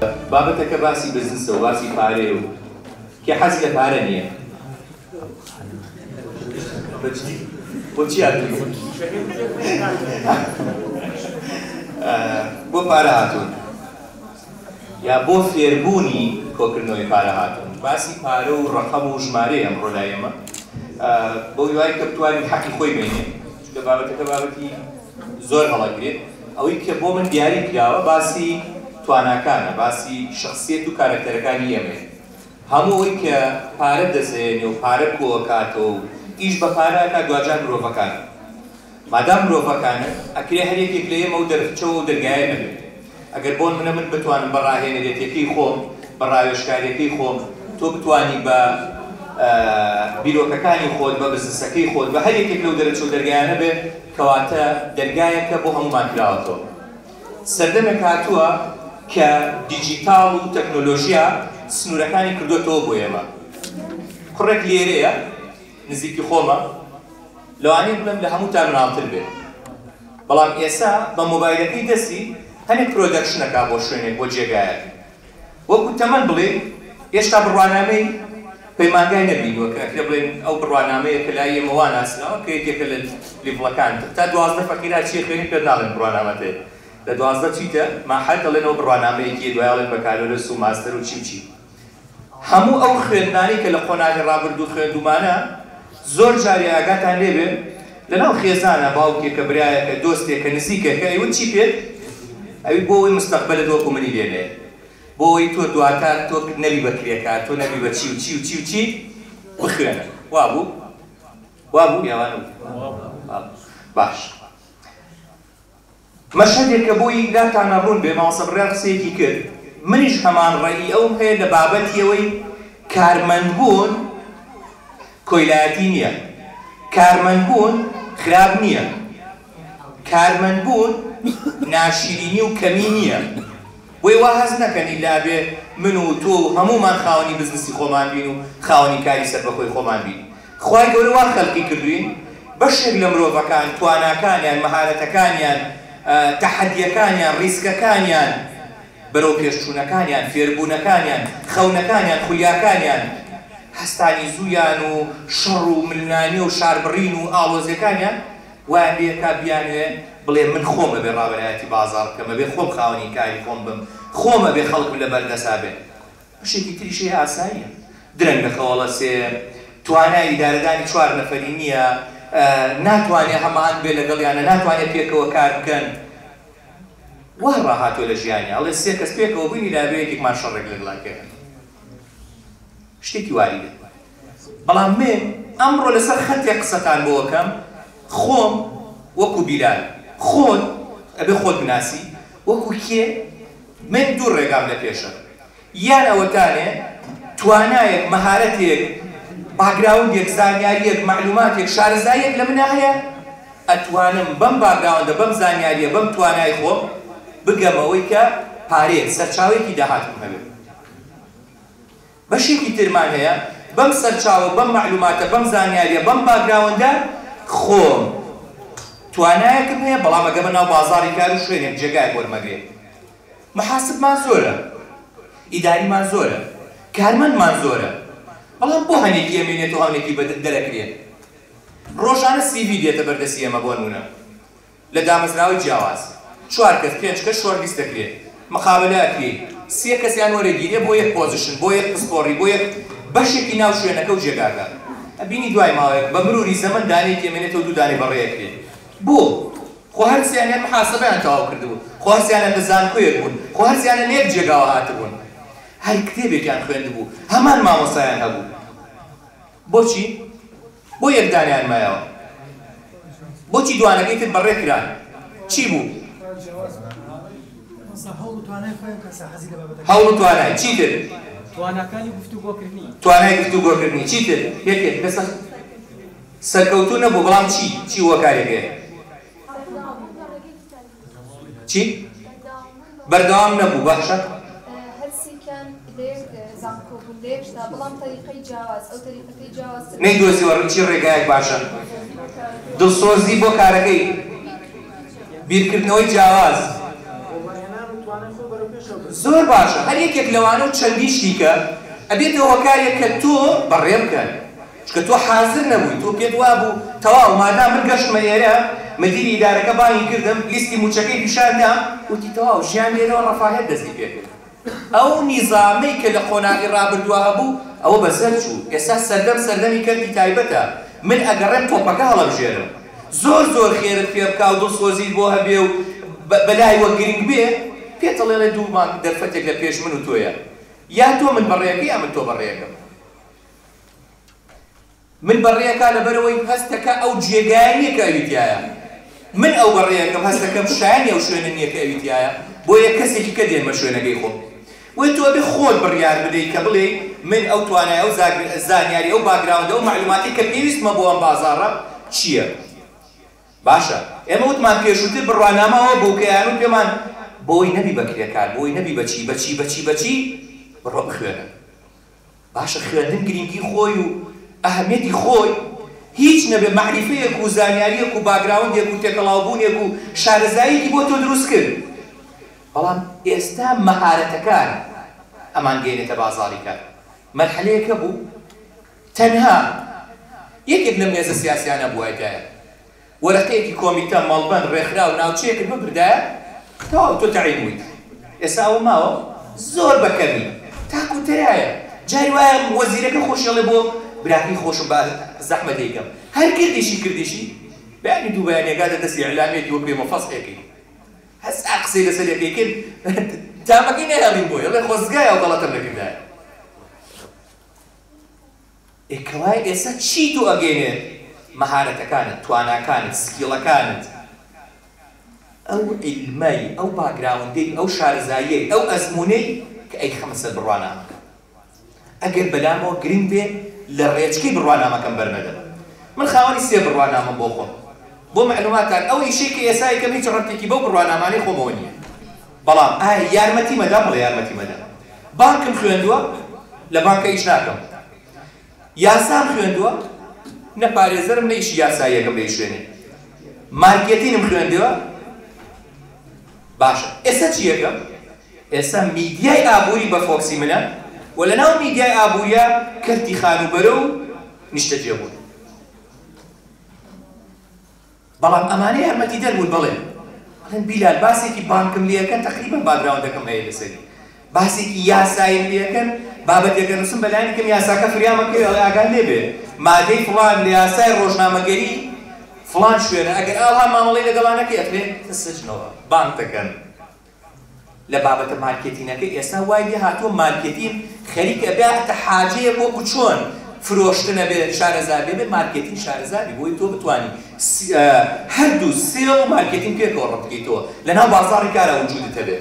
بابەتەکە باسی بزنسە و باسی پارێ و کێ حەزی لە پارە نییە؟ بۆچی هاتووی؟ بۆ پارە هاتوون یا بۆ فێربوونی کۆکردنەوەی پارە هاتوون. باسی پارە و ڕەقەم و ژمارەیە ئەمڕۆ لای ئێمە بۆ هیوای کە بتوانین حەقی خۆی بینێ، چونکە بابەتەکە بابەتی زۆر هەڵەگرێت. ئەوەی کە بۆ من دیاری کراوە باسی تواناکانە، باسی شخصیت و کارکتەرەکانی ئێمەیە. هەموو ئەوەی کە پارە دەزێنێ و پارە کۆکاتەوە و ئیش بە پارەکە دوجار مرۆڤەکان. مادام مرۆڤەکانە ئەکرێ هەر یەکێک لە ئێمە و دەرفچەوە و دەرگایە نەبێت. ئەگەر بۆن منە من بتوانم بەڕاهێنەرێتەکەی خۆم، بە ڕاوێژکاریەکەی خۆم، تۆ بتوانی بە بیرۆکەکانی خۆت، بە بزنسەکەی خۆت، بە هەر یەکێک لەو دەرەچە و دەرگایانە بێت کەواتە دەرگایەکە بۆ هەمومان کراوەتەوە. سەردەمێک هاتووە کە دیجیتاڵ و تەکنۆلۆژیا سنوورەکانی کردوێتەوە بۆ ئێمە. کوڕێک لێرەیە نزیکی خۆمە، لەوانەیە بڵێم لە هەمووتان مناڵتر بێت، بەڵام ئێستا بە مۆبایلەکەی دەستی هەنێک پرۆدەکشنەکە بۆ شوێنێک بۆ جێگایەک. وەکو تەمەن بڵێ هێشتا بڕوانامەی پەیمانگای نەبینووە کە ئەکرێ بڵێن ئەو بڕوانامەیە کە لای ئێمە وا ناسنەوە کە یەکێکە لە لیڤڵەکان تا 12 فەقیرا چی خوێنی پێ ناڵێن بڕوانامەتێ. لە 12 چیتە ماحەل دەڵێنەوە بڕوانامەیەکی دوایڵێن بەکارۆلەس و ماستەر و چی. هەموو ئەو خوێندنانی کە لە قۆناغی ڕابردوو خوێندومانە زۆر جاری ئاگاتان لێبێ لەناو خێزانە باوکێکە برایەکە دۆستێکە نزیکێکە ئەیوە چی پێت؟ ئەوی بۆ ئەوی مستەقبەلت وەکو منی لێنێ، بۆ ئەوی تۆ دواتر تۆ نەبی بە کرێکات، تۆ نەبی بە چی بخوێنە. وا بوو یاوانە باش. مەشهەدێکە بۆی داتانە ڕوون بێ ماوەسە بڕیا قسەیەکی کرد. منیش هەمان ڕێی ئەوم هەیە لە بابەتی ئەوەی کارمەندبوون کۆیلایەتی نییە، کارمەندبوون خراپ نییە، کارمەندبوون ناشیرینی و کەمی نییە. بۆی وا هەز نەکەنی لابێ من و تۆ هەمومان خاوەنی بزنسی خۆمان بین و خاوەنی کاری سەربەخۆی خۆمان بین. خوای گەورە وا خەڵقی کردوین بەشێک لە مرۆڤەکان تواناکانیان، مەهارەتەکانیان، تەحەدیەکانیان، ڕیسکەکانیان، بەرەو پێشچوونەکانیان، فێربوونەکانیان، خەونەکانیان، خولیاکانیان، هەستانی زوویان و شەڕ و ملنانی و شاربڕین و ئاڵۆزیەکانیان وایە بێکا بیانوێ بڵێ من خۆمە بێ ڕاوەلایەتی بازاڕ بکەمە بێ خۆم خاوەنی کاری خۆم بم، خۆمە بێ خەڵکم لە بەردەسا بێ. بەشێکی تریشەیە ئاساییە. درەنگ لە خەوەڵە سێ توانای ئیدارەدانی 4 نەفەری نییە، ناتوانێت هەمان بێ لەگەڵیانە، ناتوانێت پێکەوە کار بکەن. وا ڕاهاتۆ لە ژیانی ئەڵێ 3 کەس پێکەوە بووینی لابێ یەکێکمان شەڕێک لەگەڵاکەن. شتێکی واری بێت. بەڵام من ئەمڕۆ لەسەر خەتێک قسەتان بۆ وەکەم، خۆم وەکو بیلال، خۆت ئەبێ خۆت بناسی وەکو کێ؟ من دوو ڕێگام لە پێشە. یان ئەوەتانێ توانایەک، مەهارەتێک، باگراوندێک، زانیاریەک، معلوماتێک، شارەزاییەک لە منە هەیە، ئەتوانم بەم باگراوندە، بەم زانیاریە، بەم توانای خۆم بگەمەوەی کە پارێت سەرچاوێکی داهاتم هەبێت. بەشێکی ترمان هەیە بەم سەرچاوە، بەم معلوماتە، بەم زانیاریە، بەم باگراوندە خۆم توانایەکم هەیە، بەڵام ئەگە بە ناو بازاڕی کار و شوێنێک جێگایەک وەرمەگرێت. محاسبمان زۆرە، ئیداریمان زۆرە، کارمەندمان زۆرە، بەڵام بۆ هەنێکی ئەمێنێت و هەونێکی دەرەکرێت. ڕۆژانە CV دێتە بەردەستی ئێمە بۆ نمونە لە دامەزراوەی جیاواز 4 کەس 5 کەس شۆرتلیست دەکرێت، مقابلە ئەکرێت، 3 کەسیان وەرەگیرێ بۆ یەک پۆزیشن، بۆ یەک پسپۆڕی، بۆ یەک بەشێکی ناو شوێنەکە و جێگاکە. ئەبینی دوای ماوەیەک بە مروری زەمن دانەیەکی ئەمێنێتەوە 2 دانەی بەڕێەکرێت. بۆ؟ خۆ هەرسیانیان محاسەبەیان تەواو کردبوون، خۆ هەرسیانیان لە زانکۆیەک بوون، خۆ هەرسیانیان لە یەک جێگاوە هاتبوون، هەر کتێبێکیان خوێندبوو، هەمان مامۆستایان هەبوو. بۆچی؟ بۆ یەک دانیان مایەوە. بۆچی دوانەکەی تر بەڕێکران؟ چی بوو؟ هەوڵ و توانای. چی تر؟ تواناکانی گفتوگۆکردنی. توانای گفتوگۆکردنی. چی تر؟ یەکێک لەسەر سەرکەوتوو نەبوو، بەڵام چی وە کارێکەیە؟ چی؟ بەردەوام نەبوو. باشە؟ هەرسێکیان لێک زانکۆبوون لێکشدا، بەڵام تەریقەی جیاواز، ئەو تەریقەکەی جیاواز نەیدۆزیوە چی ڕێگایەک باشە؟ دڵسۆزی بۆ کارەکەی، بیرکردنەوەی جیاواز، زۆر باشە هەر یەکێک لەوانە و چەندی شتیکە ئەبێتەوە هۆکارێک کە تۆ بەڕێ بکەن چکە تۆ حازر نەبووی تۆ پێت وابوو تەواو مادام من گەشتمە ئێرە مدیری ئیدارەکە بانگی کردم لیستی موچەکەی پیشاندام وتی تەواو ژیان لێرەوە ڕەفاهێت دەستی پێ کرد ئەو نیزامەی کە لە خۆناغی ڕابردووە هەبوو ئەوە بەسەر چوو ئێستا سەردەمی کەرتی تایبەتە من ئەگەڕێم تۆپەکە هەڵەبژێرم زۆر خێرت پێ بکا و دڵسۆزیت بۆ هەبێ و بەلای وە گرنگ بێ پێتەڵێڵێ دوو مانگ دەرفەتێک لە پێش من و تۆیە یا تۆ من بەڕێەکە یا من تۆ بەڕێەکەم من بەڕێەکە لەبەرەوەی هەستەکە ئەو جێگایە نییە کە ئەویتیایە من ئەو بەڕێەکەم هەستەکەم شایانی ئەو شوێنە نییە کە ئەویتیایە بۆیە کەسێکی کە دێنمە شوێنەکەی خۆم وی تۆ بێ خۆت بڕیار بدەیت کە بڵێ من ئەو توانای ئەو زانیاری ئەو باگراوندە ئەو معلوماتی کە پێویستمە بۆ ئەم بازاڕە چییە باشە ئێمە وتمان پێشووتر بڕوانامەوە بۆکەیان و پێمان بۆی نەبی بەکرێکار بۆی نەبی بەچی بڕۆ بخوێنە باشە خوێندن گرنگی خۆی و ئەهەمیەتی خۆی هیچ نەبێ معریفەیەک و زانیاریەک و باگراوندێک و تێکەڵاوبوونێک و شارەزاییەکی بۆ تۆ دروست کرد بەڵام ئێستا مەهارەتەکان ئەمان گەینێتە بازاڕی کار مەرحەلەیەکە بوو تەنها یەکێک لە مێزە سیاسیانە بووایدایە وەرەقەیەکی کۆمیتە مەڵبەند ڕێکخرا و ناوچەیەکت ببردایە تەواو تۆ تەعینویت ئێستا ئەوە ماوە زۆر بەکەمی تاکو تەیایە جاری وایە وەزیرەکە خۆشیڵێ بۆ براکەی خۆشم بە زەحمە دەیکەم هەر کردیشی بەیانی دوو بەیانێکاتە دەستی ئیعلامێتی وەک بێمە فەسحێکی هەستا قسەی لەسەر یەکەی کرد تامەکەی نەهێڵین بۆی ئەڵێ خۆزگایە و دەڵەتم نەکردایە ئێکەوای ئێستا چی تۆ ئەگەینێت مەهارەتەکانت تواناکانت سکیڵەکانت ئەو عیلمەی ئەو باگراوندەی ئەو شارەزاییەی ئەو ئەزموونەی کە ئەی خەمە سەر بڕوانامەکە ئەگەر بەلامەوە گرنگ بێ لە ڕێچکەی بڕوانامەکەم بەرنەدەم من خاوەنی سێ بڕوانامە بۆ خۆم بۆ معلوماتان ئەو ئیشەی کە ئێستا یەکەم هیچ ڕەبتێکی بەو بڕوانامانەی خۆمەوە نییە بەڵام ئایا یارمەتی مەدا بڵێ یارمەتی مەدا بانکم خوێندووە لە بانکە ئیش ناکەم یاسام خوێندووە نەپارێزەرم لە ئیشی یاساییەکەم لە شوێنێ مارکێتینم خوێندووە باشە ئێستا چی یەکەم ئێستا میدیای ئابووری بە فۆکسی منە و لەناو میدیای ئابووریە کەرتی خانوبەرە و نیشتەجێبوون بەڵام ئەمانە یارمەتی دەربوون بڵێن بیلال باسێکی بانکم لێەکەن تەقریبەن باگراوندەکەم هەیە لەسەری باسێکی یاسایم لێەکەن بابەتێکە نووسم بەلایانی کەم یاساکە فریامەکەی ئەڵێ ئاگان لێبێ مادەی فڵان لە یاسای ڕۆژنامەگەری فڵان شوێنە ئەگەر ئاها مامەڵەی لەگەڵانەکەی ئەکرێ سجنەوە بانک دەکەن لە بابەتە مارکێتینەکەی ئێستا وای لێ هاتووە مارکێتین خەریکە بێتە حاجەیە بۆ چۆن فرۆشتنە بێ شارەزار بێ مارکێتین شارەزاری بۆی تۆ بتوانی هەردوو سێڵ و مارکێتین پێکەوە ڕەت بکەیتەوە لەناو بازاڕی کارە وجودت هەبێ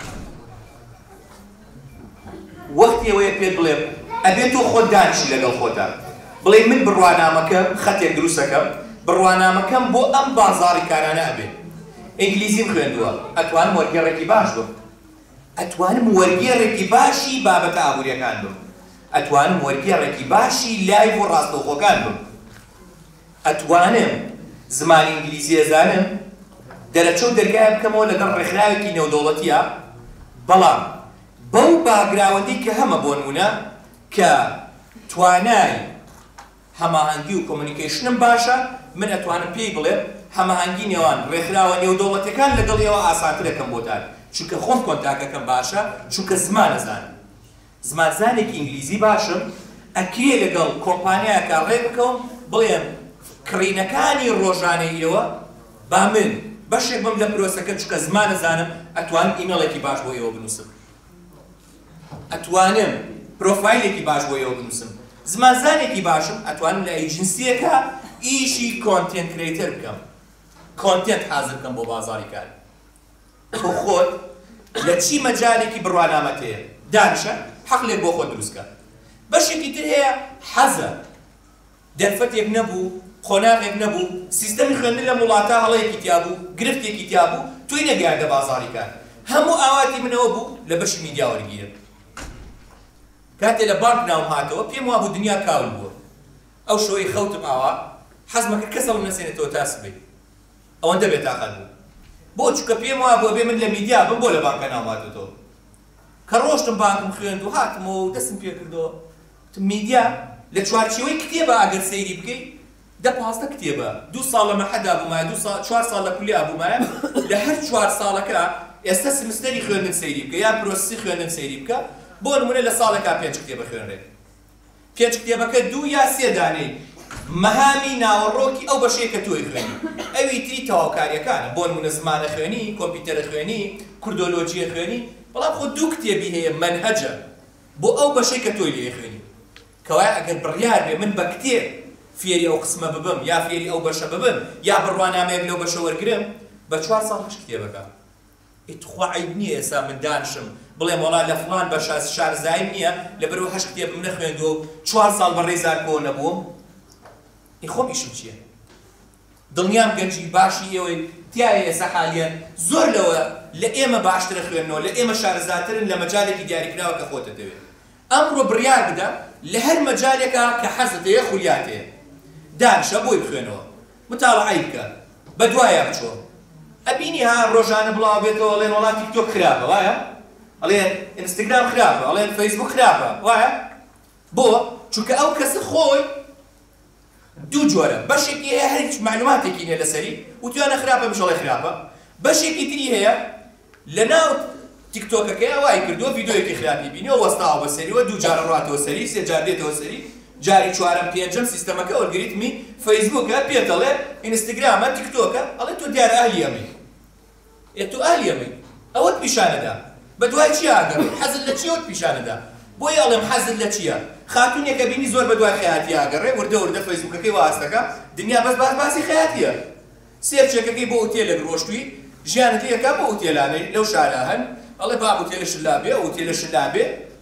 وەختی ئەوەیە پێت بڵێم ئەبێت تۆ خۆت دانیشی لەگەڵ خۆتە بڵێ من بڕوانامەکە خەتێک دروستەکەم بڕوانامەکەم بۆ ئەم بازاڕی کارانە ئەبێ ئینگلیزیم خوێندووە ئەتوانم وەرگێڕێکی باش بم ئەتوانم وەرگێڕێکی باشی بابەتە ئابووریەکان بم ئەتوانم وەرگێڕێکی باشی لایڤ و ڕاستەوخۆکان بم ئەتوانم زمانی ئینگلیزی ئەزانم دەرەچە و دەرگایە بکەمەوە لەگەڵ ڕێکخراوێکی نێودەوڵەتیە بەڵام بەو باگراوەندەی کە هەمە بۆ نمونە کە توانای هەماهەنگی و کۆمونیکیشنم باشە من ئەتوانم پێی بڵێم هەماهەنگی نێوان ڕێکخراوە نێودەوڵەتیەکان لەگەڵ ئێوە ئاسانترەکەم بۆتان چونکە خۆم کۆنتاکەکەم باشە چونکە زمان ئەزانم زمانزانێکی ئینگلیزی باشم ئەکرێ لەگەڵ کۆمپانیاکە ڕێ بکەم بڵێم کڕینەکانی ڕۆژانەی ئێوە با من بەشێک بم لە پرۆسەکە چونکە زمان ئەزانم ئەتوانم ئیمێڵێکی باش بۆ ئێوە بنووسم ئەتوانم پرۆفایلێکی باش بۆ ئێوە بنووسم زمانزانێکی باشم ئەتوانم لە ئیجنسیەکە ئیشی کۆنتێنت کریتەر بکەم کۆنتێنت حازر بکەم بۆ بازاڕی کار تۆ خۆت لە چی مەجالێکی بڕوانامەت هەیە دانیشە حەقلێک بۆ خۆت دروستکە بەشێکی تر هەیە حەزە دەرفەتێک نەبوو خۆناغێک نەبوو سیستەمی خوێندن لە وڵاتە هەڵەیەکی تیا بوو گرفتێکی تیا بوو توی نەگەیاندە بازاڕی کار هەموو ئاواتی منەوە بوو لە بەشی میدیا وەرگیرە کاتێ لە بانک ناوم هاتەوە پێم وابوو دنیا کاول بووە ئەو شۆی خەوتم ئاوا حەزمەکە کەسەڵ نەسێنێتەوە تاس بێ ئەوەندە بێتاقەت بوو بۆ چونکە پێم وابووە بێ من لە میدیا بم بۆ لە بانکە ناوم هاتووەوە کە ڕۆشتم بانکم خوێند و هاتمەوە و دەستم پێ کردەوە میدیا لە چوارچێوەی کتێبە ئەگەر سەیری بکەیت 10-15 کتێبە 2 ساڵ لە مەحەدا بوومایە 4 ساڵ لە کولیا بوومایە لە هەر 4 ساڵەکە ئێستا سمستەری خوێندن سەیری بکە یا پرۆسی خوێندن سەیری بکە بۆ نمونە لە ساڵێکا 5 کتێبە خوێنرێت 5 کتێبەکە 2 یا 3 دانەی مەهامی ناوەڕۆکی ئەو بەشەیە کە تۆی خوێنی ئەوی تری تەواوکاریەکانە بۆ نمونە زمانە خوێنی کۆمپیوتەرە خوێنی کوردۆلۆجیە خوێنی بەڵام خۆ 2 کتێبی هەیە منهەجە بۆ ئەو بەشەی کە تۆی لێ خوێنی کەوایە ئەگەر بڕیار بێ من بە کتێب فێری ئەو قسمە ببم یا فێری ئەو بەشە ببم یا بڕوانامەیەک لەو بەشە وەرگرم بە 4 ساڵ 8 کتێبەکە ئیتخوا عیب نییە ئێستا من دانشم بڵێم وەڵا لە فڵان بەشە شارزاییم نییە لەبەرەوە 8 کتێبم نەخوێندووە و 4 ساڵ بەڕێی زارکۆوە نەبووم خۆم ئیشم چییە؟ دڵنیام گەنجی باشی ئێوەی تایە ئێستا حالیان زۆر لەوە لە ئێمە باشترە خوێندنەوە لە ئێمە شارەزاترن لە مەجالێکی دیاریکراوە کە خۆتە دەوێت ئەمڕۆ بڕیار بدە لە هەر مەجالێکە کە حەزت هەیە خولیات هەیە دانشە بۆی بخوێنەوە متاڵعەی بکە بە دوایە بچۆ ئەبینی ها ڕۆژانە بڵاو بێتەوە ئەڵێن وڵات تیکتۆک خراپە وایە؟ ئەڵێن ئینستاگرام خراپە ئەڵێن فەیسبوک خراپە وایە؟ بۆ چونکە ئەو کەسە خۆی دوو جۆرە بەشێکی هەیە هەر هیچ معلوماتێکی نییە لەسەری وتوانە خراپە بشەڵێ خراپە بەشێکی تری هەیە لە ناو تیکتۆکەکەی ئەوای کردووە ڤیدیۆیەکی خراپی بینیەوە وەستاوە بە سەریەوە 2 جار ڕاتەوە سەری 3 جار دێتەوە سەری جاری 4ەم 5ەم سیستەمەکە ئۆلگریتمی فەیسبووکە پێت دەڵێ ئینستاگرامە تیکتۆکە ئەڵێ تۆ دیارە ئاهلی ئەمەی تۆ ئاهلی ئەمەی ئەوەت پیشانەدا بە دوای چی ئاگەڕێ حەزت لە چیەوەت پیشانەدا بۆی ئەڵێم حەزت لە چییە خاتونێکە بینی زۆر بە دوای خەیاتی ئاگەڕێ وردە وردە فەیسبووکەکەی واستەکە دنیا بەس باسی خەیاتیە سێرچێکەکەی بۆ ئوتێلێک ڕۆشتووی ژیانت یەکە بۆ ئوتێلانەی لەو شارە هەن ئەڵێ با ئوتێلە شلابێ ئوتێلە شلابێ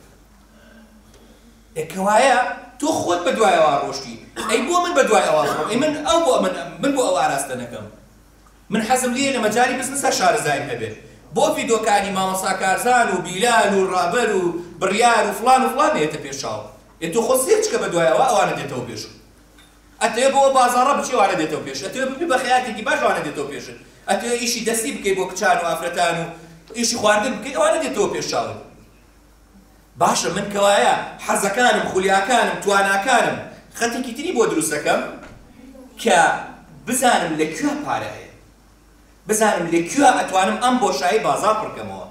کەوایە تۆ خۆت بە دوایەوە ڕۆشتی ئەی بۆ من بە دوای ئەوە ڕۆم ئەی من بۆ ئەو ئاراستە نەکەم من حەزم لێ لە مەجاری بزنسە شارەزایم هەبێ بۆ ڤیدۆکانی مامۆستا کارزان و بیلال و ڕابەر و بڕیار و فڵان نێتە پێشاوە تۆ خۆ سێر چکە بە دوایەوە ئەوانە دێتەوە پێش ئەتەوێ بۆ بازاڕە بچێ ئەوانە دێتەوە پێش ئەتەوێ ببی بە خەیاتێکی باش ئەوانە دێتەوە پێش ئەتەوێ ئیشی دەستی بکەی بۆ کچان و ئافرەتان و ئیشی خواردن بکەی ئەوانە دێتەوە پێشاوت باشە من کەوایە حەزەکانم خولیاکانم تواناکانم خەتێکی تری بۆ دروستەکەم کە بزانم لەکوێ پارە هەیە بزانم لەکوێ ئەتوانم ئەم بۆشایی بازار پڕکەمەوە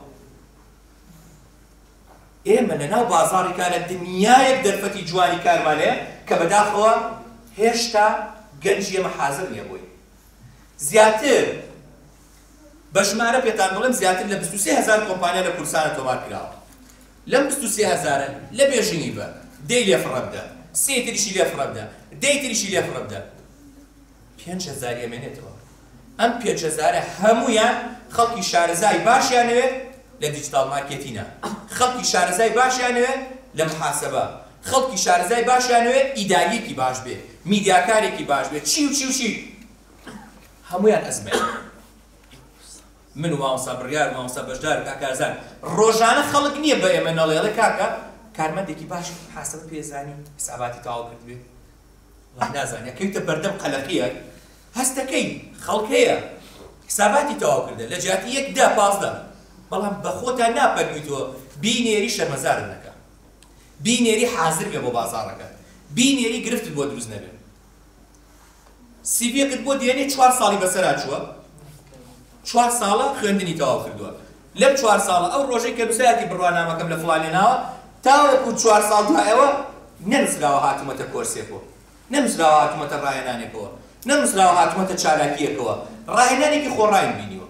ئێمە لەناو بازاڕێکا لە دنیایەک دەرفەتی جوانی کارمانەیە کە بەداخەوە هێشتا گەنجی ئێمە حازر نییە بۆی زیاتر بە ژمارە پێتان بڵێم زیاتر لە 23,000 کۆمپانیا لە کوردستانە تۆمار کراوە لەم 23,000 لە بێژنگی بە 10 لێ فڕە بدە 3 تریشی لێ فڕە بدە 10 تریشی لێ فڕە بدە 5,000 ئەمێنێتەوە ئەم 5,000 هەموویان خەڵکی شارەزای باشیانەوێت لە دیجیتال مارکێتینە خەڵکی شارەزای باشیانەوێت لە محاسەبە خەڵکی شارەزای باشیانەوێت ئیداریەکی باش بێ میدیاکارێکی باش بێت چی هەموویان ئەزمێن من و مامۆستا بڕیار و مامۆستا بەشدار کاکارزان ڕۆژانە خەڵک نییە بە ئێمە نەڵێڵێ کاکە کارمەندێکی باش حاسەبە پێزانی حساباتی تاوا کرد بێ نازانێ کەوتە بەردەم قەلەقیە هەستەکەی خەڵک هەیە حساباتی تاوا کردە لە جیاتی 1-10-15 بەڵام بە خۆتان ناپەرمیتەوە بینێری شەرمەزارت نەکە بینێری حازر بێ بۆ بازاڕەکە بینێری گرفتت بۆ دروست نەبێ سیڤیەکت بۆ دێنێ 4 ساڵی بەسەرا چووە 4 ساڵە خوێندنی تەواو کردووە لەم 4 ساڵە ئەو ڕۆژەی کە نووسایەتی بڕوانامەکەم لە فڵانێناوە تاوەکو 4 ساڵ دوایەوە نەنووسراوە هاتوومەتە کۆرسێکەوە نەنووسراوە هاتوومەتە ڕاهێنانێکەوە نەنووسراوە هاتوومەتە چالاکیەکەوە ڕاهێنانێکی خۆڕایم بینیوە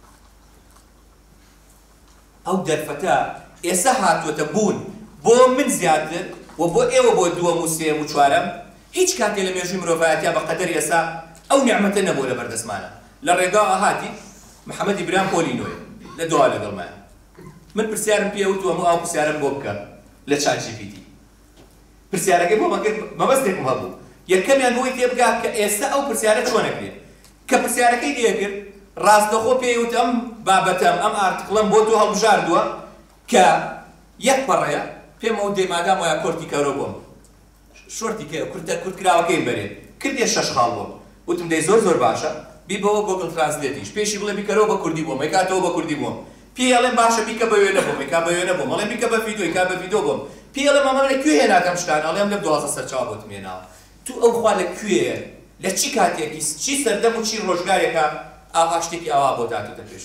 ئەو دەرفەتە ئێستا هاتووەتە بوون بۆ من زیاتر و بۆ ئێوە بۆ دووەم و سێم و چوارەم هیچ کاتێ لە مێژووی مرۆڤایەتیا بە قەدەر ئێستا ئەو نیعمەتە نەبوو لە بەردەستمانە لە ڕێگاوە هاتی محەممەد ئیبراهیم پۆلینۆیە لە دوا لەگەڵمایە من پرسیارم پێ وتووە ئەو پرسیارم بۆ بکە لە چات جی پی تی پرسیارەکەی بۆ مەکرد مەبەستێکم هەبوو یەکەمیان بۆی تێبگا کە ئێستا ئەو پرسیارە چۆنەکرێت کە پرسیارەکەی دێکرد ڕاستەخۆ پێیوت ئەم بابەتەم ئەم ئارتکڵم بۆ تۆ هەڵبژاردووە کە یەک پەڕەیە پێمەوە دێماگام وایە کۆرتی کەرۆ بۆم شۆرتی کە کورتکراوەکەی بەرێ کردێ 6 خاڵ بۆم وتم دەی زۆر باشە بی بەوە گۆگڵ ترانسلێتیش پێشی بڵێ بیکەرەوە بە کوردی بۆم ئەیکاتەوە بە کوردی بۆم پێی ئەڵێم باشە بیکە بە وێنە بۆم کا بە وێنە بۆم ئەڵێم بیکە بە ڤیدیۆی کا بە ڤیدیۆ بۆم پێی ئەڵێم ئەمە لەکوێ هێناکەم شتان ئەڵێم لەم 12 سەرچاو بۆتم هێناوە تو ئەو خوا لەکوێیە لە چی کاتێکی چی سەردەم و چی ڕۆژگارێکە ئاوا شتێکی ئاوا بۆ داتوتە پێش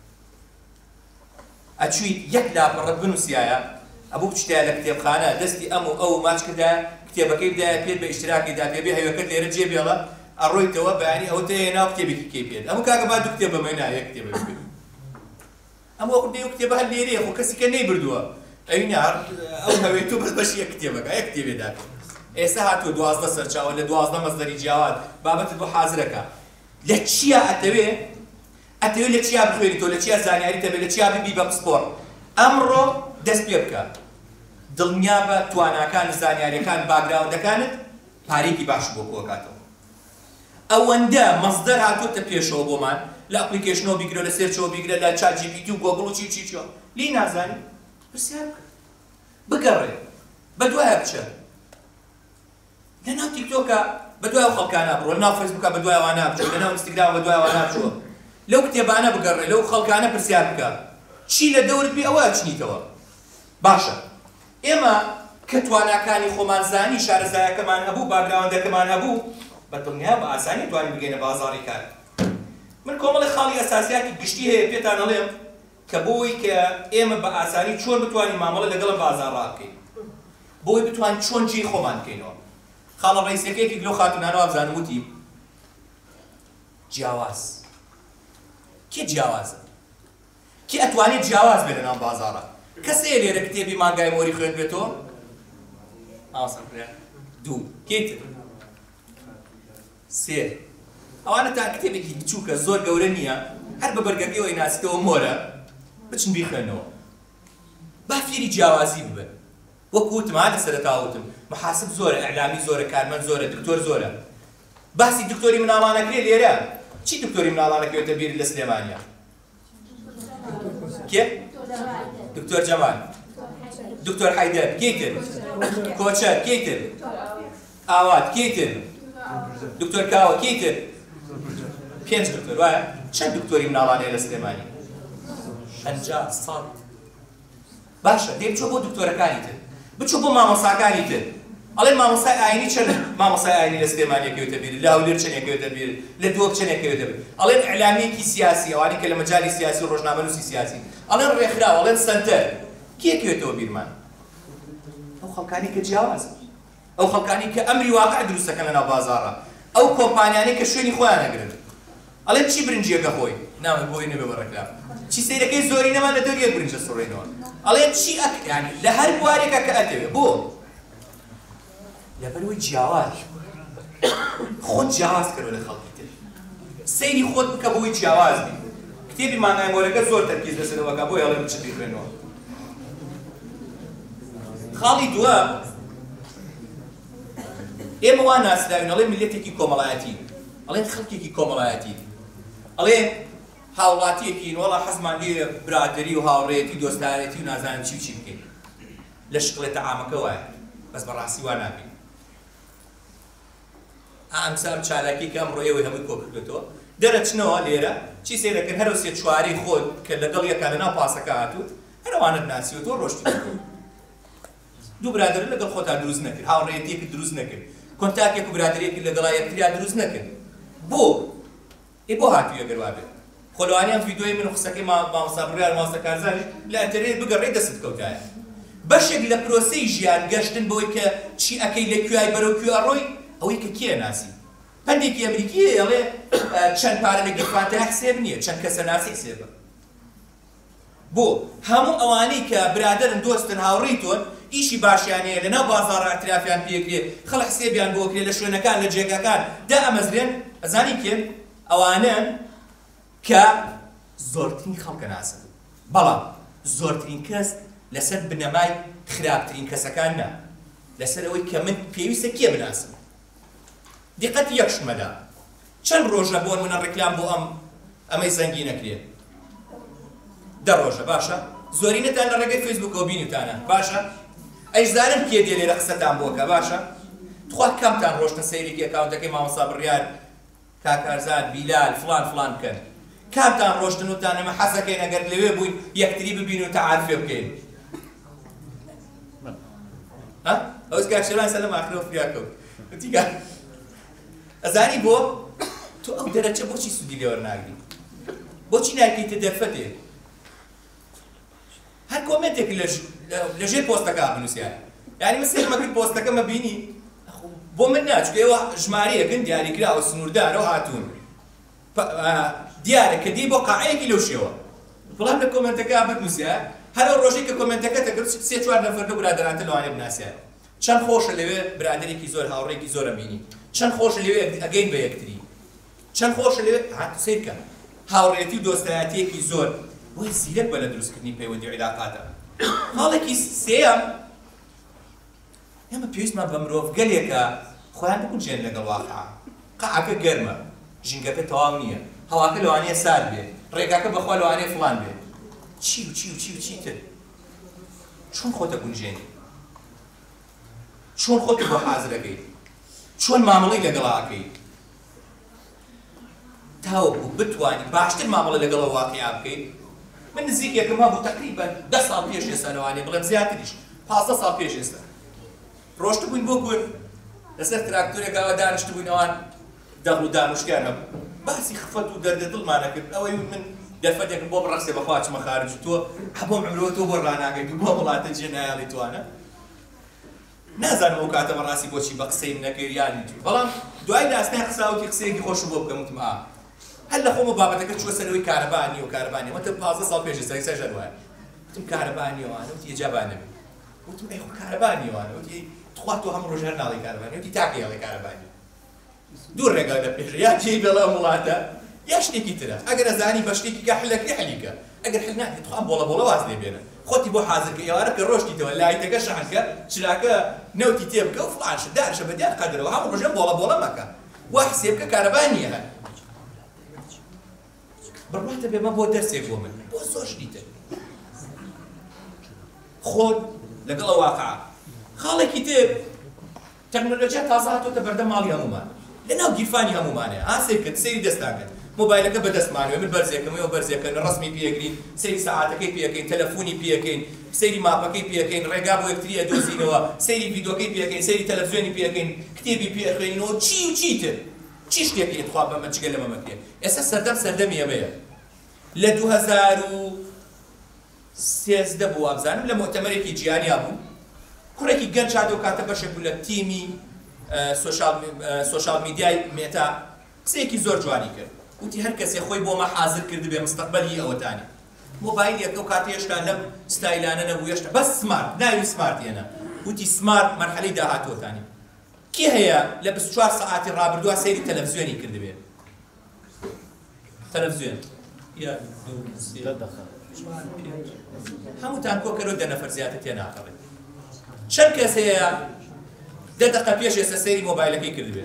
ئەچوویت یەک لاپەڕەت بنووسیایە ئەبوو بچتایە لە کتێبخانە دەستی ئەم و ئەو ماچ کردایە کتێبەکەی بدایە پێت بە ئیشتراکیدا پێبێ هەیوەکەت لێرە جێبێڵە ئەڕۆیتەوە بەیانی ئەو تەیە ناو کتێبێکی کێ پێت ئەموو کاکە با دوو کتێب بەمەی نایە کتێبە بێت ئەمە وەکو کتێبە هەر لێرەیە خۆ کەسیکە نەیبردووە ئەوینە ئەو هەوێت تۆ بەس بەشی یەک کتێبەکە یەک کتێبێدا ئێستا هاتووە 12 سەرچاوە لە 12 مەزدەری جیاوات بابەتت بۆ حازرەکە لە چیە ئەتەوێ لە چیا بخوێنیتەوە لە چیا زانیاری تەبێت لە چیا ببی بە پسپۆڕ ئەمڕۆ دەست پێ بکە دڵنیا بە تواناکان زانیاریەکان باگراوندەکانت پارێکی باش بۆ کۆکاتەوە ئەوەندە مەزدەر هاتووەتە پێشەوە بۆمان لە ئەپلیکیشنەوە بیگرە لە سێرچەوە بیگرە لە چات جی پی تی و گۆگڵ و چی لی نازانی پرسیار بکە بگەڕێ بە دوایە بچە لە ناو تیکتۆکە بە دوای ئەو خەڵکانە بڕۆ لە ناو فەیسبووکە بە دوای ئەوانە بچۆ لە ناو ئینستاگرام بە دوای ئەوانە بچۆ لەو کتێبانە بگەڕێ لەو خەڵکانە پرسیار بکە چی لە دەورت بێ ئەوە چنیتەوە باشە ئێمە کە تواناکانی خۆمان زانی شارەزایەکەمان هەبوو باگراوندەکەمان هەبوو بەدڵنیا بە ئاسانی توانین بگەینە بازاڕی کار من کۆمەڵی خاڵی ئەساسیاتی گشتی هەیە پێتان ئەڵێم کە بۆی کە ئێمە بە ئاسانی چۆن بتوانین مامەڵە لەگەڵ بازاڕا بکەین بۆی بتوانین چۆن جێی خۆمان بکەینەوە خاڵە ڕئیسەکەیەکی لەو خاتونانەوە ئەبزانم وتی جیاواز کێ جیاوازە کێ ئەتوانێت جیاواز بێت لەناو بازاڕە کەسەیە لێرە کتێبی مانگای مۆری خوێن بێتەوە ئاسان دوو کێتر سێ ئەوانە تا کتێبێکی بچووکە زۆر گەورە نییە هەر بە بەرگەکەیەوەی ناسیتەوە مۆرە بچن بیخوێنەوە با فێری جیاوازی ببن وەکو وتم ها لە سەرەتاوتم محاسب زۆرە ئەعلامی زۆرە کارمەند زۆرە دکتۆر زۆرە باسی دکتۆری مناڵانەکرێ لێرە چی دکتۆری مناڵانەکەوێتە بیر لە سلێمانیە کێ دکتۆر جەمال دکتۆر حەیدەر کێتر کۆچەر کێتر ئاوات کێتر دکتۆر کاوە کێتر 5 دکتۆر وایە چەند دکتۆری مناڵانەیە لە سلێمانی 50 100 باشە دێ بچۆ بۆ دکتۆرەکانی تر بچۆ بۆ مامۆساکانی تر ئەڵێ مامۆسای ئاینی چەند مامۆسای ئاینی لە سلێمانیەکەوێتە بیر لە هەولێر چەندێکەوێتە بیر لە دووەک چەندێکەوێتە بیر ئەڵێن ئەعلامێکی سیاسی ئەوانی کە لە مەجای سیاسی و ڕۆژنامەنووسی سیاسی ئەڵێن ڕێکخراو ئەڵێن سەنتەر کێکەوێتەوە بیرمان ئەو خەڵکانی کە جیاوازن ئەو خەڵکانی کە ئەمری واقع دروستەکەن لەناو بازاڕە ئەو کۆمپانیانەی کە شوێنی خۆیان ئەگرن ئەڵێن چی برنجیەکە خۆی ناوێت بۆی نەبێ بە ڕێکلام چی سەیرەکەی زۆری نەمان لە دەوریە برنجە سڕێنەوە ئەڵێن چی یعنی لە هەر بوارێکە کە ئەتەوێت بۆ لەبەرەوەی جیاواز خۆت جیاواز کەرەوە لە خەڵکی تر سەیری خۆت بکە بۆی جیاواز بی کتێبی مانگای مۆرەکە زۆر تەرکیز لەسەرەوەکە بۆی ئەڵێن بچ بیخوێنەوە خاڵی دووەم ئێمە وا ناسراوین ئەڵێ میلەتێکی کۆمەڵایەتی ئەڵێن خەڵکێکی کۆمەڵایەتی ئەڵێ هاوڵاتیەکین وەڵا حەزمان لێ برادەری و هاوڕێتی دۆستایەتی و نازانم چی بکەین لە شقڵێتە عامەکە وایە بەس بەڕاستی وا نابین ئەمسام چالاکی کە ئەمڕۆ ئێوەی هەمووی کۆکردێتەوە دەرەچنەوە لێرە چی سەیرەکەن هەرو سێ چوارەی خۆت کە لەگەڵ یەکان لەناو پاسەکە هاتووت هەروانت ناسیوەتەوە ڕۆشتووە دوو برادر لەگەڵ خۆتا دروست نەکرد هاوڕێیەتێکی دروست نەکرد کۆنتاکێک و برادرێکی لەگەڵا یەکتریا دروست نەکرد بۆ هاتوویە گەروا بێت خۆلەوانیان ڤیدیۆی من و قسەکەی مامۆستا بڕیار مامۆستا کارزانیش لە ئەتەرێت بگەڕێ دەست کەوتایە بەشێک لە پرۆسەی ژیان گەشتن بۆی کە چی ئەەکەی لە کوێای بەرەو کوێ ئەڕۆی ئەوەی کە کێ ناسی پندێکی ئەمریکیە ئەڵێ چەند پارە لە گیرفانتە حسێب نییە چەند کەسە ناسی حسێبە بۆ هەموو ئەوانەی کە برادرن دۆستن هاوڕێی تۆن ئیشی باشیانەیە لەناو بازاڕ ئەترافیان پێکرێ خەڵک حسێبیان بۆ کرێ لە شوێنەکان لە جێگەکان دا ئەمەزرێن ئەزانی کێن ئەوانن کە زۆرترین خەڵکە ناسن بەڵام زۆرترین کەس لەسەر بنەمای خراپترین کەسەکان نا لەسەر ئەوەی کە من پێویستە کێ بناسم دیقەتی یەکشمەدا چەند ڕۆژە بۆن منە ڕێکلام بۆ ئەمەی زەنگی نەکرێت 10 ڕۆژە باشە زۆرینەتان لە ڕێگەی فەیسبووکەوە بینیتانە باشە ئەیزانم کێ دێ لێرە قسەتان بۆکە باشە تخوا کەمتان ڕۆشتن سەیرێکی ئەکاونتەکەی مامۆستا بڕیار کاکارزان بیلال فلان بکەن کامتان ڕۆشتن وتان ئەمە حەزەکەین ئەگەر لەوێ بووین یەکتری ببین و تەعارفێ بکەین ئەوەس کاکشێران سەلەم ئاخرەوە فریاکەوت وتی ئەزانی بۆ تۆ ئەو دەرەچە بۆچی سوودی لێ وەرناگری بۆچی ناکەیتە دەرفەتێ هەر کۆمنتێک لەژێر پۆستەکە بنووسیان یعنی من سێمەکرد پۆستەکەمە بینی بۆ من ناچکە ئێوە ژمارەیەکن دیاریکراوە سنووردارەوە هاتوون دیارە کە دی بۆ قاعەیەکی لەو شێوە بەڵام لە کۆمنتەکە بنووسیە هەر ئەو ڕۆژەی کە کۆمنتەکە دەگرت سێ چوار نەفەر لە برادەرانتە لەوانێ بناسیان چەند خۆشە لەوێ برادێکی زۆر هاوڕێکی زۆرە بینی چەند خۆشە لەوێ ئەگەین بە یەکتری چەند خۆشە لەوێ سیرکە هاوڕێتی و دۆستایەتیەکی زۆر بۆی زیرەک بە لە دروستکردنی پەیوەندی و عیلاقاتە خاڵێکی سێەم ئێمە پێویستمان بە مرۆڤ گەلێکە خۆیان بکوژێن لەگەڵ واقعە قەعەکە گەرمە ژینگەکە تەواو نییە هەواکە لەوانەیە سارد بێت ڕێگاکە بەخوا لەوانەیە فڵان بێت چی و چی و چی و چیتر چۆن خۆتە گونجێنی چۆن خۆتی بۆ حازرەکەی چۆن مامەڵەی لەگەڵاکەی تاوەکو بتوانی باشتر مامەڵە لەگەڵ واقعیا بکەیت من نزیکێکم هەبوو تقریبان 10 ساڵ پێش ئێستا لەوانەیە بڵێم زیاتریش 15 ساڵ پێش ئێستا ڕۆشت بووین بۆ کورد لەسەر تراکتۆرێکەوە دانیشت بووین ئەوان دەغڵ و دانوشکیان هەبوو باسی خفەت و دەردە دڵمانە کرد ئەوەی من دەفەتێکم بۆ بڕەخسێ بەخوا چمە خارج تۆ هەبۆم عمرەوە تۆ بۆ ڕاناگەیت و بۆ وڵاتە جێ نایاڵی توانە نازانم ئەو کاتە بەڕاستی بۆچی بە قسەیم نەکرد یانی بەڵام دوای ناسنای قساوتی قسەیەکی خۆشم بۆ بکەم وتم هەر لە خۆمە بابەتەکە چووە سەرەوەی کارەبانی و کارەبانی وەتە 15 ساڵ پێش ئێستا سەژەر وایە وتم کارەبانیەوانە وتی ئێجابانە بێ وتم ئەی خۆ کارەبانیەوانە وتی تخوا تۆ هەموو ڕۆژ هەر ناڵی کارەبانی وتی تاکە یاڵی کارەبانی دوو ڕێگا لە پێش یا جێی بێڵە وڵاتە یا شتێکی ترە ئەگەر ئەزانی بە شتێکی کە حلەکری حەلیکە ئەگەر حل ناکەی تخوا بۆڵە بۆڵە واز لێ بێنە خۆتی بۆ حازرکە ئێوارە کە ڕۆشتیتەوە لایتەکە شەحنکە چراکە نەوتی تێ بکە و فڵانش دارشە بەدیان قەدرەوە هەموو ڕۆژە بۆڵە بۆڵە مەکە وا حسێ بکە کارەبانیە هەر بڕواتە بێمە بۆ دەرسێک بۆ من بۆ زۆر شتیتر خۆت لەگەڵ واقعە خاڵێکی تر تەکنۆلۆژیا تازە هاتووەتە بەردەم ماڵی هەمومان لەناو گیرفانی هەمومانەیە ئاسێکرد سەیری دەستانکرد مۆبایلەکە بەدەستمانوێ من بەرزێکەمەوە بەرزێکەن ڕسمی پێگرین سەیری سەعاتەکەی پێەکەین تەلەفۆنی پێەکەین سەیری ماپەکەی پێەکەین ڕێگا بۆ یەکتری ئەدۆزینەوە سەیری ڤیدۆکەی پێەکەین سەیری تەلەڤیزیۆنی پێەکەین کتێبی پێخوێنینەوە چی و چیتر چی شتێکی خوا بەمە جگە لەمە مەکرێ ئێستا سەردەمی ئەمەیە لە 2013 بوو ئابزانم لە مؤتەمەرێکی جیهانیا بوو کوڕێکی گەنج هاتەوە کاتە بەشێک بوو لە تیمی سۆشال میدیای مێتا قسەیەکی زۆر جوانی کرد وتی هەر کەسێ خۆی بۆمە حازر کرد بێ مستەقبەلی ئەوەتانی مۆبایلێکە و کاتە هێشتا لەم ستایلانە نەبوو هێشتا بەس سمارت ناوی سمارت هێنا وتی سمارت مەرحەلەی داهاتوەتانی کێ هەیە لە 24 سەعاتی ڕابردووە سەیری تەلەڤیزیۆنی کردبێ تەلەڤیزیۆن هەمووتان کۆکەرەوە 10 نەفەر زیاتر تێناقەبێت چەند کەس هەیە 10 دقە پێش ئێستا سەیری مۆبایلەکەی کردبێت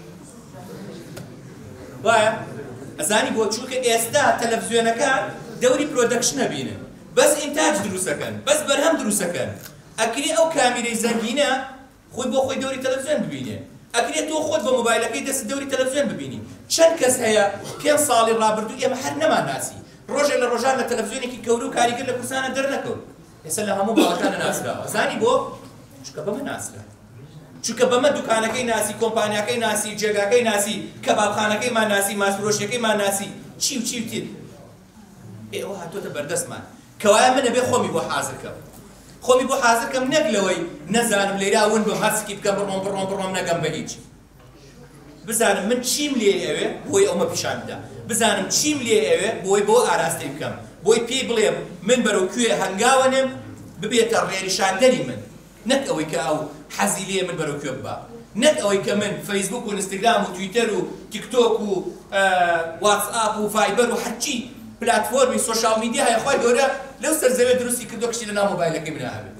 وایە ئەزانی بۆ چووکە ئێستا تەلەڤیزیۆنەکان دەوری پرۆدەکشنە بینن بەس ئینتاج دروستەکەن بەس بەرهەم دروستەکەن ئەکری ئەو کامیرەی زەنگینە خۆی بۆ خۆی دەوری تەلەڤیزیۆن ببینێ ئەکرێت تۆ خۆت بە مۆبایلەکەی دەست دەوری تەلەڤیزیۆن ببینی چەند کەس هەیە 5 ساڵی ڕابردوو ئێمە هەر نەماناسی ڕۆژێک لە ڕۆژان لە تەلەڤیزیۆنێکی کەورە و کاریگەر لە کورسانە دەرنەکەوت ئێستا لە هەموو باڵەکانە ناسراوە زانی بۆ چونکە بەمە ناسرا چونکە بەمە دوکانەکەی ناسی کۆمپانیاکەی ناسی جێگاکەی ناسی کەبابخانەکەیمان ناسی ماسفرۆشیەکەیمان ناسی چی و چی و تیر ئێوە هاتوۆتە بەردەستمان کەوایە منە بێ خۆمی بۆ حازرکەم خۆمی بۆ حازرکەم نەک لەوەی نەزانم لێرا ون بم هەرسکی بکەم بڕۆم نەگەم بە هیچ بزانم من چیم لێ ئەوێ بۆی ئەومە پیشان بدا بزانم چیم لێ ئەوێ بۆی بۆ ئاراستەی بکەم بۆی پێی بڵێم من بەرەو کوێ هەنگاوەنم ببێتە ڕێنیشاندەری من نەک ئەوەی کە ئەو حەزی لێ من بەرەو کوێ ببا نەک ئەوەی کە من فەیسبوک و ئینستاگرام و تویتەر و تیکتۆک و واتسئاپ و فایبەر و هەرچی پلاتفۆرمی سۆشال میدیا هەیە خوای گەورە لەو سەرزەوێ دروستی کردووە کشتی لەناو مۆبایلەکەی منە هەبێت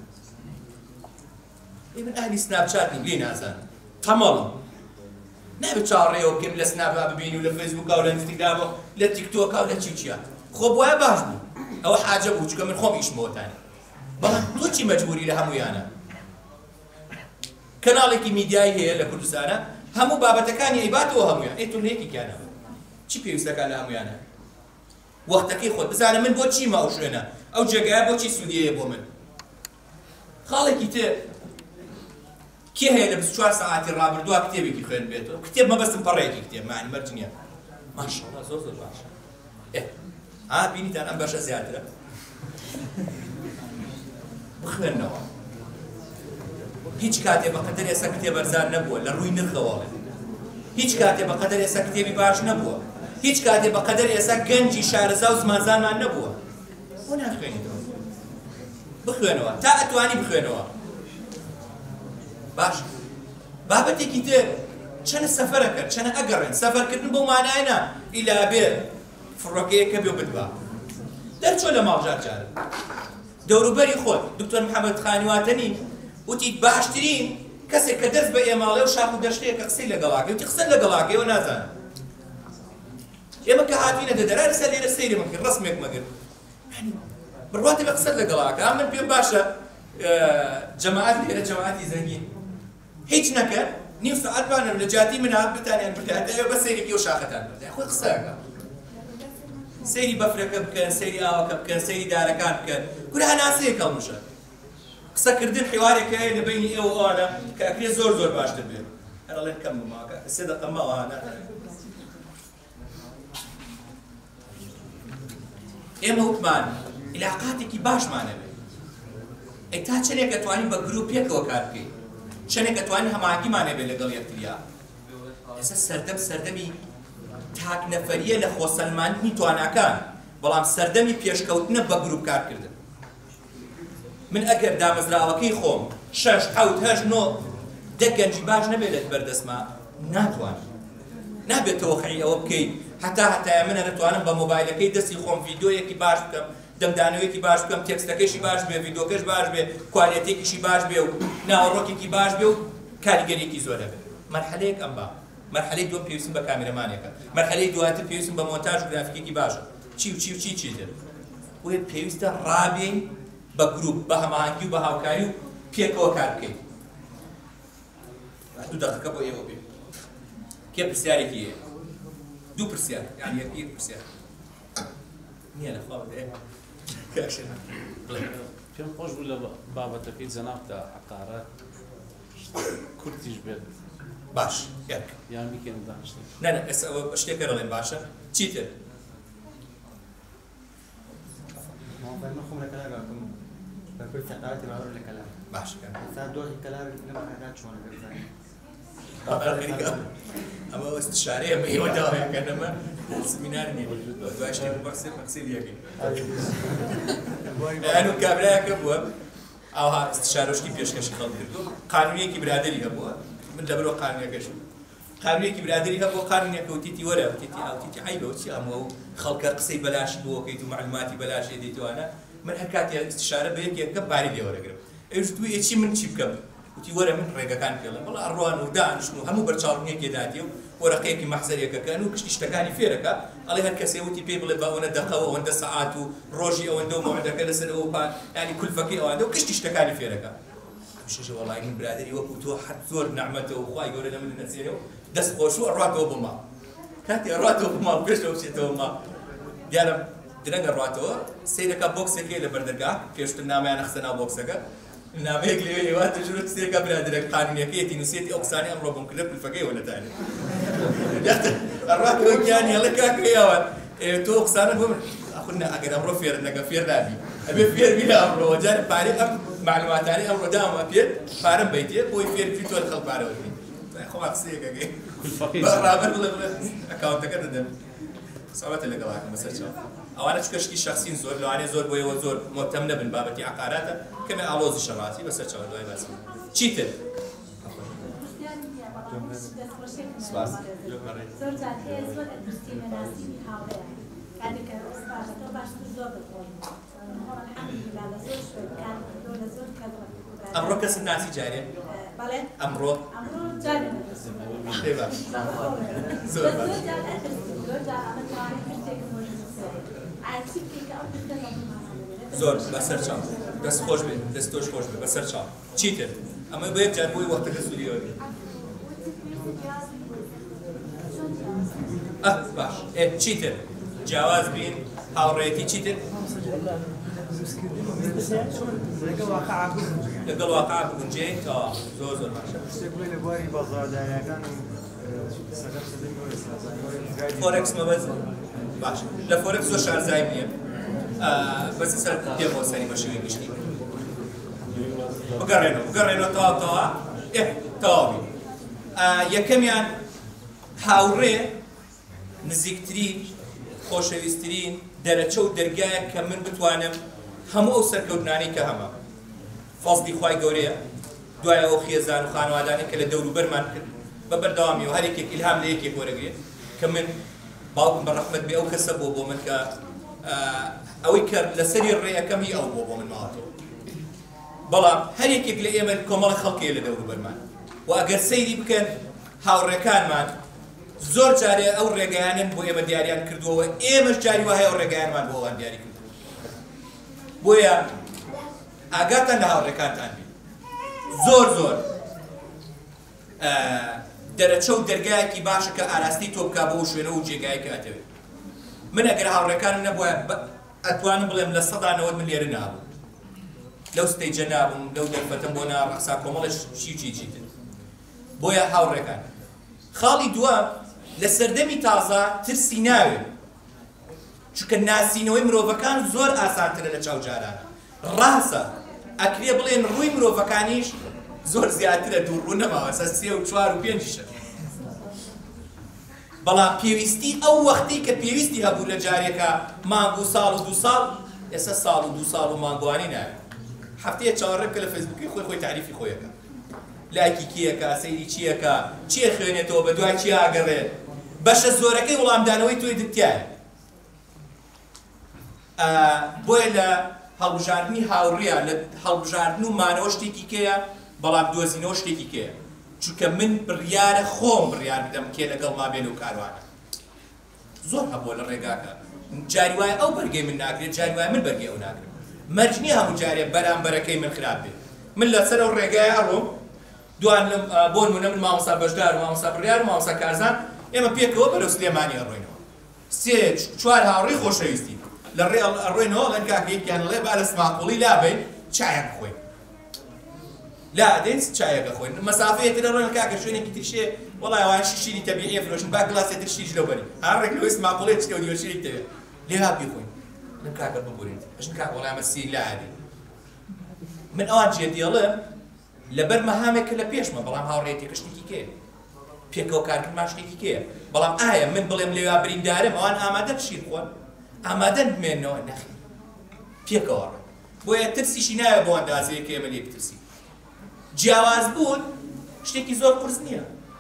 من ئاهلی سناپچات نیم لێ نازانم تەمەڵم نابێت چاڕێەوە بکەم لە سناپا ببینی و لە فەیسبوکا و لە ئینستاگرام و لە تیکتۆکا و لە چیچیا خۆ بۆیە باش بوو ئەوە حاجە بوو چونکە من خۆم ئیشمەوەتانی بەڵام تۆ چی مەجبوری لە هەموویانە کەناڵێکی میدیای هەیە لە کوردستانە هەموو بابەتەکانی ئەیباتەوە هەموویان ئەی تۆ لە یەکێکیانە چی پێویستەکان لە هەموویانە وەختەکەی خۆت بزانە من بۆ چیمە ئەو شوێنە ئەو جێگایە بۆچی سوودیەیە بۆ من خاڵێکی تر کێ هەیە لە 24 ساعتی ڕابردووە کتێبێکی خوێن بێتەوە کتێب مەبەستم پەڕەیەکی کتێب معنی مەرج نییە ماشەڵڵا زۆر زۆر باشە بینیتان ئەم بەشە زیاترە بخوێنەوە هیچ کاتێ بەقەدەر ئێستا کتێب بەرزان نەبووە لە ڕووی نرخەوە هیچ کاتێ بەقەدەر ئێستا کتێبی باش نەبووە هیچ کاتێ بەقەدەر ئێستا گەنجی شارەزا و زمانزانمان نەبووە بۆ ناخوێنیتەوە بخوێنەوە تا ئەتوانی بخوێنەوە باش بابەتێکی تر چەنە سەفەرەکە چەنە ئەگەڕێن سەفەرکردن بۆ مانایە ئیلا بێ فڕۆکەیەکە بێ بدبا دەرچۆ لە ماڵ جارجارە دەوروبەری خۆت دکتۆر محەممەد خانیواتەنی وتی باشترین کەسێک کە دەست بە ئێماڵێ و شاخ و دەشتەیەکە قسەی لەگەڵاکە وتی قسە لەگەڵاکەیەوە نازانم ئێمە کە هاتوینە دەدەرا لەسەر لێرە سەیری مەکرد ڕسمێک مەگرت بڕواتە بە قسەت لەگەڵاکە من پێم باشە جەماعەت لێرە جەماعەتی زەنگین هیچ نەکرد نیم سەعات بانم لە جاتی منە بتانیان بردایە بە سەیرێکی و شاخەتان بردای خۆی قسەکە سەیری بەفرەکە بکەن سەیری ئاوەکە بکەن سەیری دارەکان بکەن گورە هەناسەیە کەڵمشە قسەکردن حیوارێکە هەیە لە بینی ئێوە ئەوانە کە ئەکرێ زۆر زۆر باشتر بێت هەرەڵێن کەم بماکە 3 دقە ماوانە ئێمە وتمان علاقاتێکی باشمانە بێت ئەی تا چەندێک ئەتوانین بە گروپێکەوە کار بکەین چەندێک ئەتوانین هەماهەنگیمانە بێت لەگەڵ یەکتریا ئێستا سەردەمی تاک نەفەریە لە خۆسەلماندنی تواناکان بەڵام سەردەمی پێشکەوتنە بە گروپ کارکردن من ئەگەر دامەزراوەکەی خۆم 6 7 8 9 گەنجی باش نەبێت بەردەستما ناتوانم نابێتەوە خەی ئەوە بکەیت هەتا منە نەتوانم بە مۆبایلەکەی دەستی خۆم ڤیدۆیەکی باش بکەم دەمدانەوەیەکی باش بکەم تێکستەکەشی باش بێ ڤیدۆکەش باش بێ کوالیتێکیشی باش بێ و ناوەڕۆکێکی باش بێ و کاریگەریەکی زۆرە بێت مەرحەلەیەک ئەم با مەرحەلەی دووەم پێویستم بە کامێرەمانێکە مەرحەلەی دواتر پێویستم بە مۆنتاژ و گرافیکێکی باشە چی تر وێ پێویستە ڕابێن بە گروپ بە هەماهەنگی و بە هاوکاری و پێکەوە کار بکەیت 2 دقیقە بۆ ئێوە بێ کێ پرسیارێکی هەیە 2 پرسیار یعنی یەک پرسیار نییە لەخوا بێ پێم خۆش بوو لە بابەتەکەی جەنابدا حەقارە کورتیش بێت باش یان بیکەن دانیشتن نه ئێستا ئەوە شتێکە دەڵێن باشە چیتر نخم لكلامكم بكل ساعات ما أقول لكلام باش ساعات دوحي كلام لما حاجات شو أما استشارية ما هي وداوية كأنما سمينارني باش مقصد يجي أنا كابلا كبوا أو ها استشارش كيف يشكش خالد قانونية كي برادري كبوا من دبرو قانونية كشو قانونية كي برادري كبوا قانونية كوتيتي ورا وتيتي عيبة وتي أمو خلق قصي بلاش بوا كيتو معلوماتي بلاش يديتو أنا من حكاتي استشارة بيك يكب باري لي ورا قرب إيش توي إيش من شيء بكب وتي ورا من رجع كان كلام والله أروان ودان شنو همو برشارنية كداتيو ورقيك محزرية كانوا كش اشتكاني فيركا الله هالكسي وتي بيبل باونا دقة واندا ساعات وروجي واندا موعدة كذا سنة يعني كل فكي واندا وكش اشتكاني فيركا مش والله من برادري وقتو حد زور نعمته وخاي يقول لنا من النسيرو دس خوشو الراتو بما كانت الراتو بما بكش لو شيء بما ديالم درنگ الراتو سيركا بوكس كي لبردركا كيشت النامه انا خسنا بوكسك النامه اللي يوات جرو سيركا برادرك قانونيه كيتي نسيتي اوكساني امر بن كلب الفقيه ولا ثاني الراتو يعني يلا كاك يا تو اوكسانا بقول اخونا اقدر امر فير نقا فير نابي ابي فير بلا امر وجاني باري معلومات ثانيه امر دام ابيت فارم بيتي بوي فير في تو الخلق بارو اخو اكسيك كل فقيه برابر ولا اكونت كده صعوبات اللي قالك مثلا او انا تشكشكي شخصين زور لو انا زور بوي وزور مهتم بالبابتي عقاراته كما الوز شراتي بس تشغل دوي بس تشيتر امرو كاس الناس جاريه امرو جاريه ايوه زور زور بسر چام دست خوش بی دستوش خوش بی بسر چام چیتر اما باید جنبوی وقت رسولی هایی باش چیتر جواز بین هاوڕێتی چیتر لەگەڵ واقع بگونجێت تا زۆر زۆر باشە فۆرکس مەبەز باش لە فۆرکس زۆر شارزای نییە بەس سەر پێمەوە سەری بە شێوەی گشتی بگەڕێنەوە تەواو تەواوی یەکەمیان هاوڕێ نزیکترین خۆشەویستترین دەرەچە و دەرگایە کە من بتوانم هەموو ئەو سەرکەوتنانی کە هەمە فەزلی خوای گەورەیە دوای ئەو خێزان و خانەوادانێک کە لە دەوروبەرمان کرد بە بەردەوامی و هەر یەکێک ئیلهام لە یەکێک وەرەگرێت کە من باوکم بە ڕەحمەت بێ ئەو کەسە بۆ من کە ئەوەی کە لەسەری ڕێیەکەم هی ئەو بۆ من ماوەتەوە بەڵام هەر یەکێک لە ئێمە کۆمەڵی خەڵکێ لە دەوروبەرمان و ئەگەر سەیری بکەن هاوڕێکانمان زۆر جارێ ئەو ڕێگەیانن بۆ ئێمە دیاریان کردووە ئێمەش جاری وایە ئەو ڕێگەیانمان بۆ ئەوان دیاری کردو بۆیە ئاگاتان لە هاوڕێکانتان بێت زۆر دەرەچە و دەرگایەکی باشە کە ئاراستی تۆ بکا بۆ شوێنە و جێگای کە ئەتەوێت من ئەگەر هاوڕێکانم نەبووە ئەتوانم بڵێم لە 100 من لێرە نابوو لەو ستەیجە نابووم لەو دەرفەتەم بۆ ناڕەخسا کۆمەڵش چیتر بۆیە هاوڕێکان خاڵی دووەم لە سەردەمی تازە ترسی ناوێت چونکە ناسینەوەی مرۆڤەکان زۆر ئاسانترە لە چاوجارانە ڕاستە ئەکرێ بڵێن ڕووی مرۆڤەکانیش زۆر زیاترە دووڕوو نەماوە سە 3 و 4 و 5 بەڵام پێویستی ئەو وەختی کە پێویستی هەبوو لە جارێکە مانگ و ساڵ و 2 ساڵ ئێستا ساڵ و 2 ساڵ و مانگوانی ناوێت هەفتەیە چاوەڕێکە لە فەیسبووکی خۆی تاریفی خۆیەکە لایکی کیەکە سەیری چیەکە چیە خوێنێتەوە بە دوای چی ئاگەڕێت بەشە زۆرەکەی وەڵامدانەوەی تۆی دتیایە بۆیە لە هەڵبژاردننی هاوڕێیە لە هەڵبژاردن و مانەوە شتێکی کەیە بەڵام دۆزینەوە شتێکی کەیە چونکە من بڕیارە خۆم بڕیار بدەم کێ لەگەڵ ما بێن و کاروانە زۆر هەبووە لە ڕێگاکە جاری وایە ئەو بەرگەی من ناگرێت جاری وایە من بەرگەی ئەو ناگرم مەرجنی هەموو جارێ بەرامبەرەکەی من خراپ بێت من لەسەر ئەو ڕێگایە ئەڕۆم دوان بۆ نمونە من مامۆستا بەشدار و مامۆستا بڕیار و مامۆستا کارزان ئێمە پێکەوە بەرەو سلێمانی ئەڕۆینەوە 3-4 هاوڕێی خۆشەویستی لە ڕێ ئەڕۆینەوە لەن کاکەیەکیان لێ با لە سماقوڵی لابین چایەک بخۆین لا دەین چایەکە خۆین مەسافەیەتر ئەڕۆین کاکە شوێنێکی ترشێ وەڵای ئەوان شیری تەبیعی فرۆشن با گڵاسێتر شیش لەوبەری هەر ڕێک لەوەی سماقوڵێ چکە و دیوەشیرێک دەوێت لێ ها بیخۆین لەم کاکە ببورین ئەژن کاک وەڵای ئەمە سی لا هەبێ من ئەوان جێ دێڵم لەبەر مەهامێکە لە پێشمە بەڵام هاوڕێیەتێکە شتێکی کێ پێکەوە کارکردمان شتێکی کێ بەڵام ئایا من بڵێم لێوا بریندارم ئەوان ئامادە شیر خۆن ئامادە بمێنەوە نەخێ پێکەوە بۆیە ترسیشی نایە بۆ ئەندازەیە کە ئێمە لێ بترسی جیاواز بوون شتێکی زۆر قورس نییە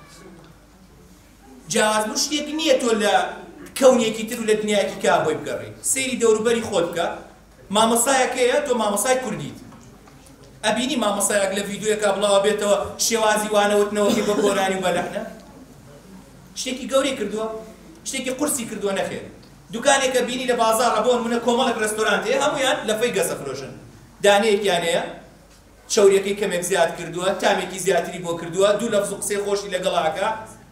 جیاواز بوون شتێک نییە تۆ لە کەونێکی تر و لە دنیایەکی کا بۆی بگەڕی سەیری دەوروبەری خۆت بکە مامۆسایەکەیە تۆ مامۆسای کوردیت ئەبینی مامۆسایەک لە ڤیدیۆیەکە بڵاوە بێتەوە شێوازی وانەوتنەوەکی بە گۆرانی و بەلەحنە شتێکی گەورەی کردووە شتێکی قورسی کردووە نەخێر دوکانێکە بینی لە بازاڕە بۆ نمونە کۆمەڵێک ڕێستۆرانتەیە هەمویان لە فەی گەسە فرۆشن دانەیەکیان هەیە چەورەکەی کەمێک زیاد کردووە تامێکی زیاتری بۆ کردووە دوو لەفز و قسەی خۆشی لەگەڵاکە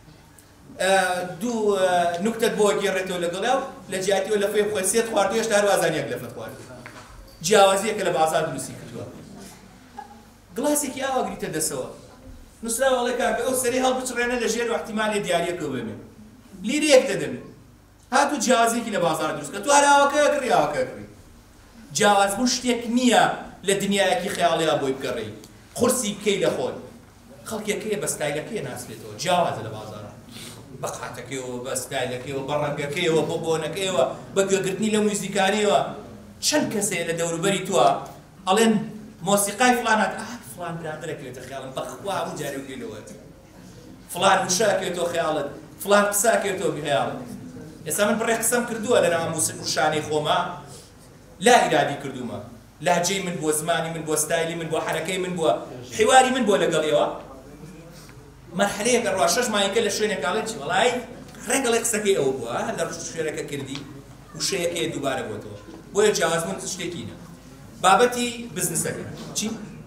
دوو نوکتت بۆ گێڕێتەوە لەگەڵا و لە جیاتیەوە لە فەی خۆی سێت خواردو هێشتا هەر وازانیەک لەفت خوارد جیاوازیەکە لە بازار دروستی کردووە گڵاسێکی ئاوا گریتە دەسەوە نووسرا وەڵێ کاکە ئەو سەری هەڵبچڕێنە لە ژێر و احتیمالێ دیارەکە بێنێ لیرەیەک دەدەمێت هاتوو جیاوازێکی لە بازار دروست کە تو هەر ئاوەکە کڕی ئاوەکە کڕی جیاوازبوون شتێک نییە لە دنیایەکی خەیاڵەیە بۆی بگەڕی قورسی بکەی لە خۆت خەڵکێکەیە بە ستایلەکەیە ناسرێتەوە جیاوازە لە بازارە بە قاتەکەیەوە بە ستایلەکەیەوە بە ڕەنگەکەیەوە بە بۆنەکەیەوە بە گوێگرتنی لە موزیکانیەوە چەند کەسەیە لە دەوروبەری تووە ئەڵێن مۆسیقای فڵانات فڵان برادرێکێتە خەیاڵم بەخوا هەموو جارێ وگەینەوە فڵان وشاکێتەوە خەیاڵت فڵان قساکێتەوە خەیاڵت ئێستا من بڕێ قسەم کردووە لەناو موسیق و شانەی خۆما لا ئیرادی کردومە لاجەی من بۆ زمانی من بۆ ستایلی من بۆ حرەکەی من بۆ حیواری من بۆ لەگەڵ ئێوە مەرحەلەیەکە ڕوا 6 مانگە لە شوێنێک ئاڵێن چی وەڵای ڕێگەڵی قسەکەی ئەوە بووە لە شوێنەکە کردی وشەیەکەیە دووبارە بۆتەوە بۆیە جیاوازبوون شتێکینە بابەتی بزنسەکە چی؟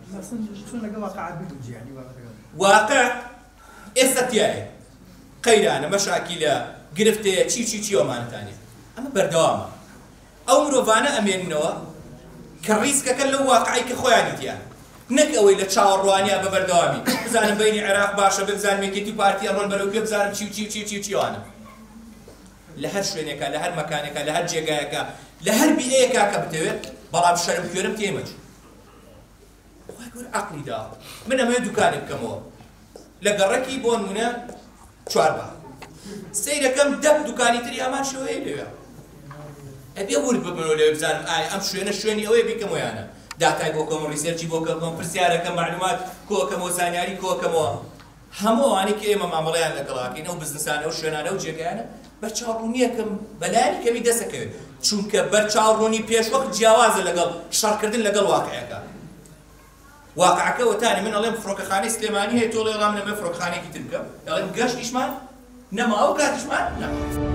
واقع ئێستا تایە قەیرانە مەشاکیلە گرفتەیە چی ئەومانەتانێ ئەمە بەردەوامە ئەو مرۆڤانە ئەمێننەوە کە ڕیسکەکە لەو واقعی کە خۆیانی تیان نەک ئەوەی لە چاوەڕوانیا بە بەردەوامی بزانم بینی عێراق باشە بزانم یەکێتی پارتی ئەڕۆن بەرەو پێ بزانم چیوانە لە هەر شوێنێکە لە هەر مەکانێکە لە هەر جێگایەکە لە هەر بیئەیەکا کە بتەوێت بەڵام شەرم کوێرم تێمەچوو خۆی گەور عەقڵی داوە من ئەمەوێت دوکانێک بکەمەوە لە گەڕەکی بۆ نمونە چواربا سەیرەکەم دەب دوکانی تری ئەمان شێوەیە لەوێ ئەبێ ورد ببنەوە لەوێ بزانم ئایا ئەم شوێنە شوێنی ئەوەیە بیکەم ویانە داتای بۆکەم ڕیسێرچی بۆکەم پرسیارەکەم معلومات کۆکەمەوە زانیاری کۆکەمەوە هەموو ئەوانی کە ئێمە مامەڵەیان لەگەڵاکەین ئەو بزنسانە و شوێنانە و جێگایانە بەرچاوڕوونیەکەم بەلایانی کەمی دەسەکەوێت چونکە بەرچاوڕوونی پێشوەقت جیاوازە لەگەڵ شەڕکردن لەگەڵ واقعەکە واقعەکە وەتانی من ئەڵێم فڕۆکەخانەی سلێمانی هەیە تۆڵێ وەڵام نەمە فڕۆکەخانەیەکی تر بکەم ئەڵێم گەشتیشمان نەما ئەو کاتیشمان نەما